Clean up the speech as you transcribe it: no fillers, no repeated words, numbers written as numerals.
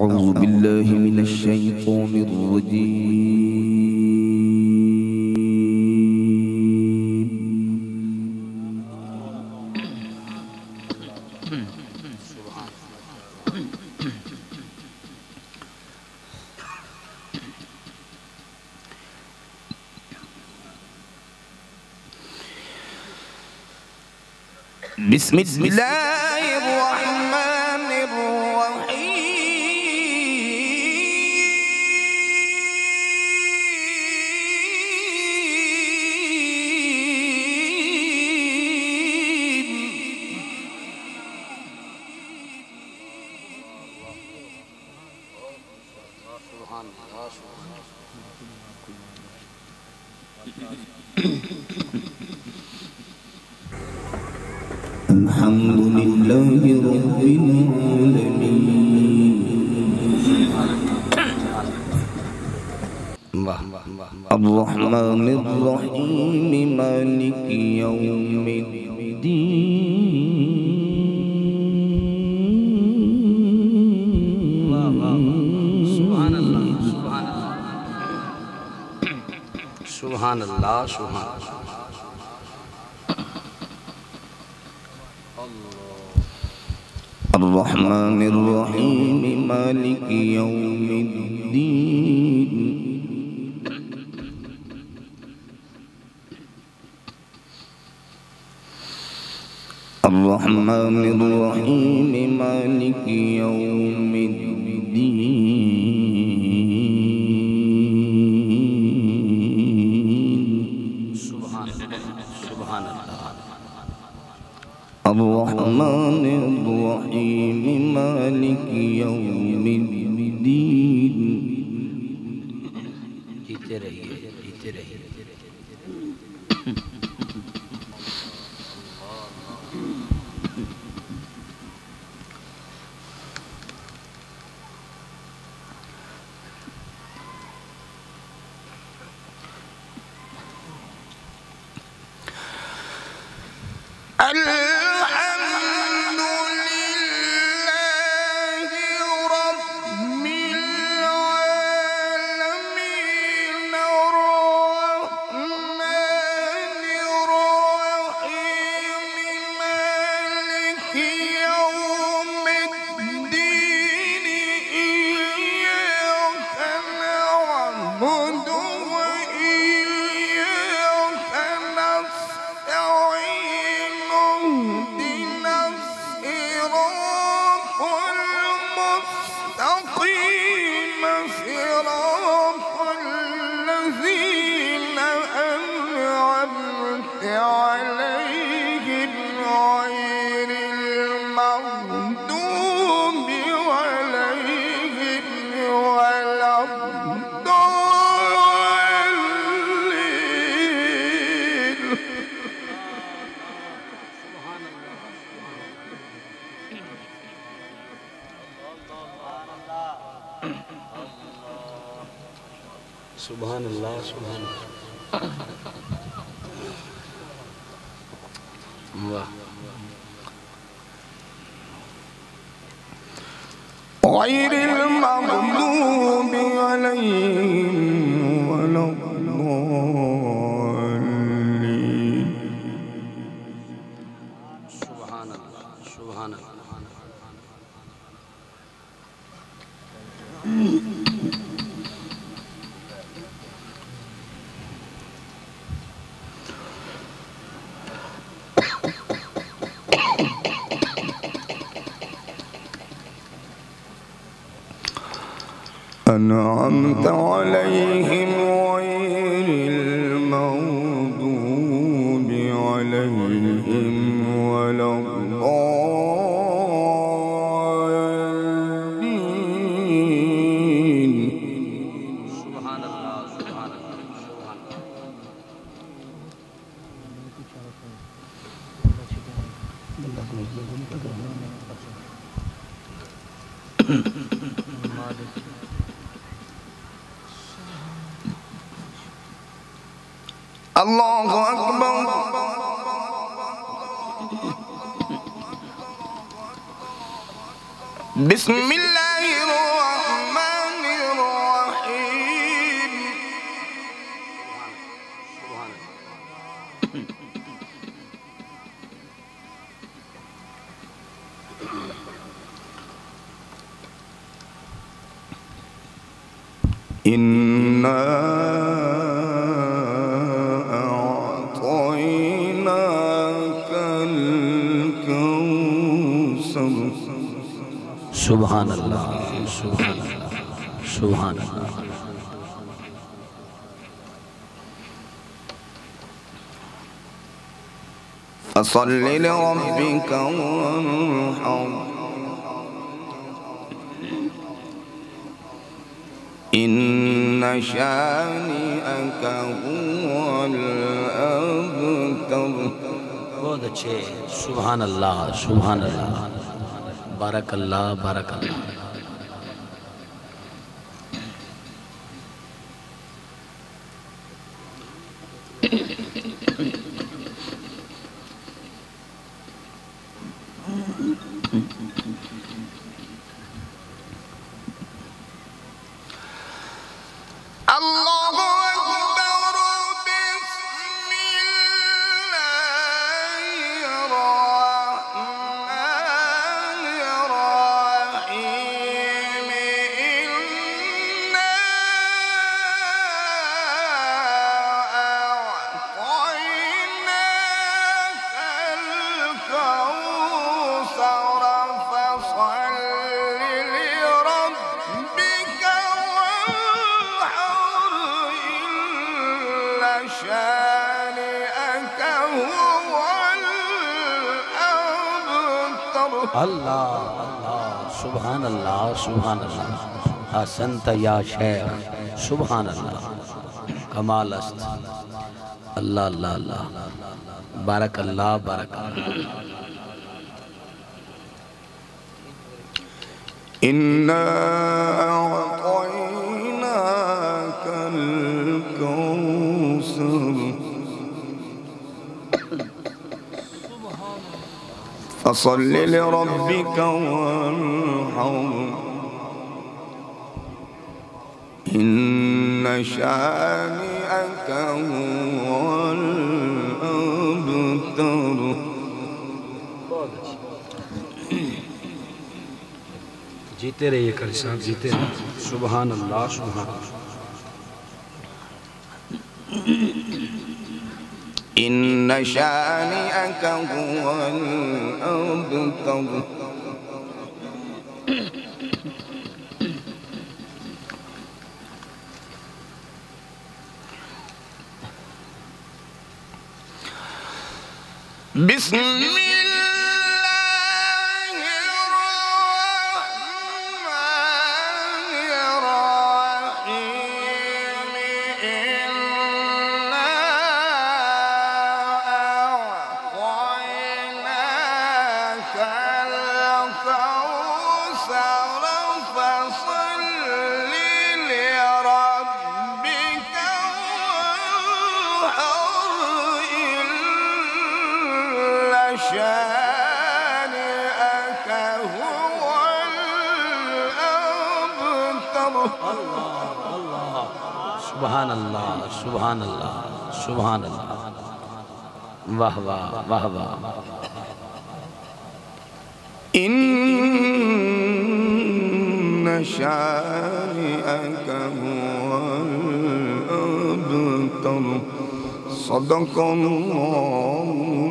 أعوذ بالله من الشيطان الرجيم بسم الله الرحمن الحمد لله رب العالمين الرحمن الرحيم مالك يوم الدين سبحان الله سبحان الله سبحان الله الرحمن الرحيم مالك يوم الدين الرحمن الرحيم مالك يوم الدين سبحان الله الرحمن الرحيم مالك يوم الدين जीते रहिए सुभान अल्लाह सुभान वाह غير المغضوب عليهم ولا الضالين सुभान अल्लाह सुभान अल्लाह أنعمت عليهم غير المغضوب عليهم ولا الضالين सुभान अल्लाह सुभान अल्लाह सुभान الله أكبر بسم الله الرحمن إنا أعطيناك الكوثر सुभान अल्लाह सुभान अल्लाह सुभान अल्लाह। فصل لربك وانحر إن شانئك هو الأبتر। बहुत अच्छे सुभान अल्लाह सुभान अल्लाह बारक अल्लाह बारक अल्लाह। अल्लाह अल्लाह सुभान अल्लाह सुभान अल्लाह। असंत या शेख सुभान अल्लाह कमाल अस्त अल्लाह अल्लाह अल्लाह बारक अल्लाह बारक अल्लाह। إنا أعطيناك الكوثر فصل لربك وانحر إن شانئك هو الأبتر। जीते रहिए कर साहब जीते रहिए सुभान अल्लाह सुभान अल्लाह। إن شانئك هو الأبتر। بسم الله सुभान अल्लाह सुभान अल्लाह सुभान अल्लाह वाह वाह वाह वाह। إن شانئك هو الأبتر صدق الله